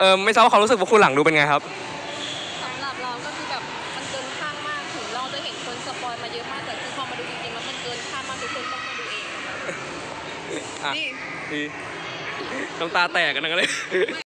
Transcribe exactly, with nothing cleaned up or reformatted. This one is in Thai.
เออไม่ทราบว่าความรู้สึกว่าคุณหลังดูเป็นไงครับสำหรับเราก็คือแบบมันเกินข้างมากถึงเราจะเห็นคนสปอยมาเยอะมากแต่คือพอมาดูจริงๆแล้วมันเกินข้างมากทุกคนต้องมาดูเองนี่น้ำตาแตกกันทั้งนั้นเลย